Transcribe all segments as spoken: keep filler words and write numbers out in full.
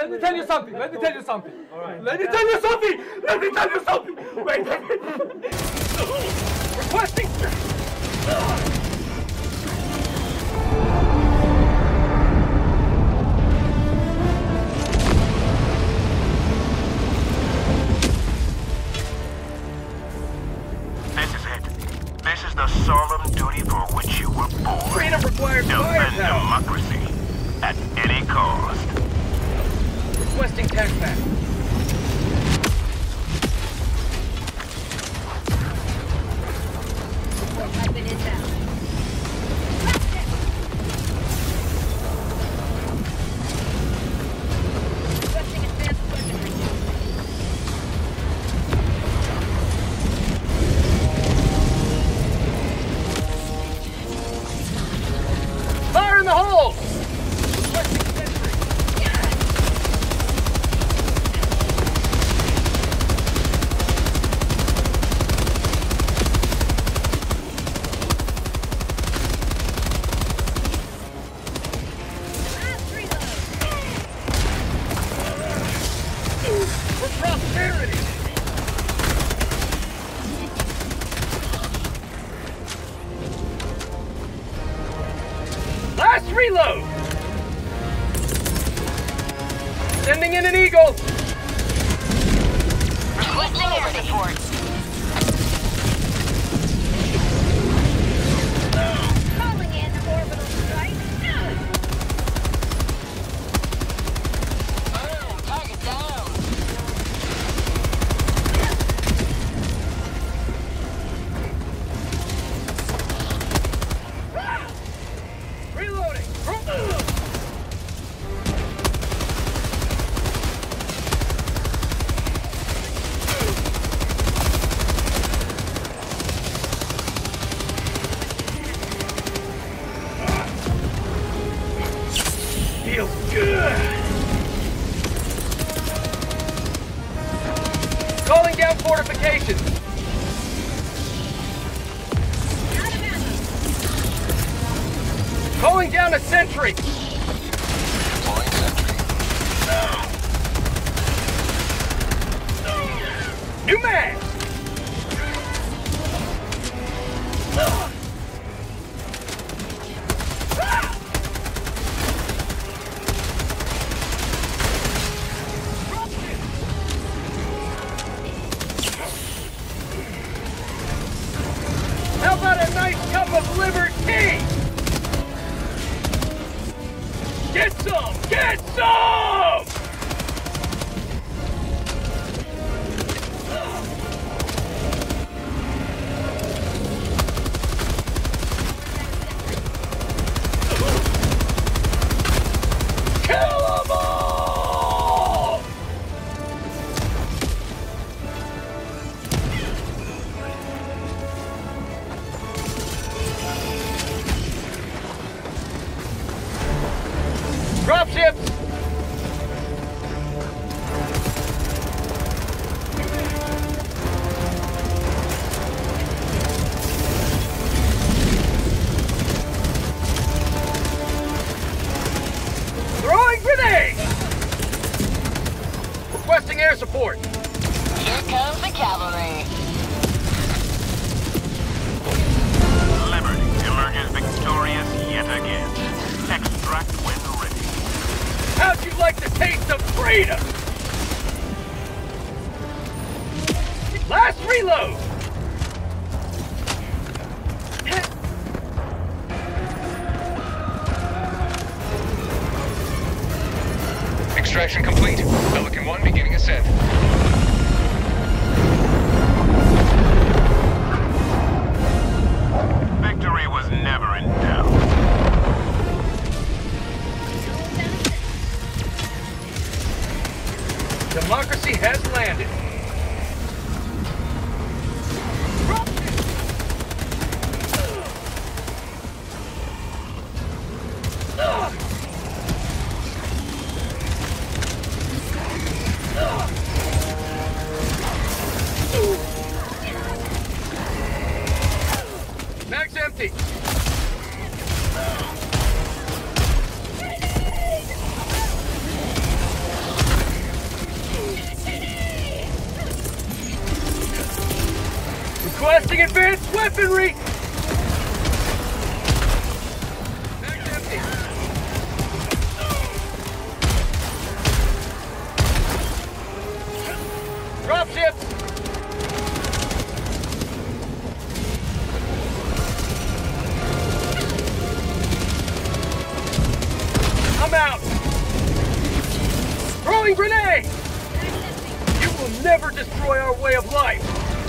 let me tell you something. Let me tell you something. All right. Let me tell you something. Let me tell you something. Wait. Requesting. This is it. This is the solemn duty for which you were born. Freedom requires Defend firepower. democracy at any cost. Requesting tax back. Weapon inbound. Requesting advanced weaponry. Fire in the hole! Requesting sentry. Last reload. For prosperity! Last reload! Sending in an eagle! Requesting air support. Calling in orbital strike. Target down. Reloading! Feels good! Calling down fortifications! Out of ammo. Calling down a sentry! New man! How about a nice cup of liberty? Get some! Get some! Kill them all! Dropships! Throwing grenade! Requesting air support. Here comes the cavalry. Liberty emerges victorious yet again. Extract when ready. How'd you like the taste of freedom? Last reload! Extraction complete. Pelican one beginning ascent. Victory was never in doubt. Democracy has landed. Mag's empty. Deploying advanced weaponry! Bag's empty. Dropships! I'm out! Throwing grenade! You will never destroy our way of life!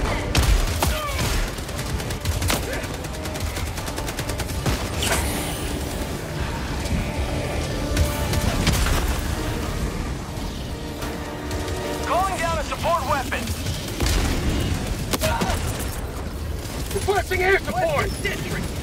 Calling down a support weapon. Requesting air support!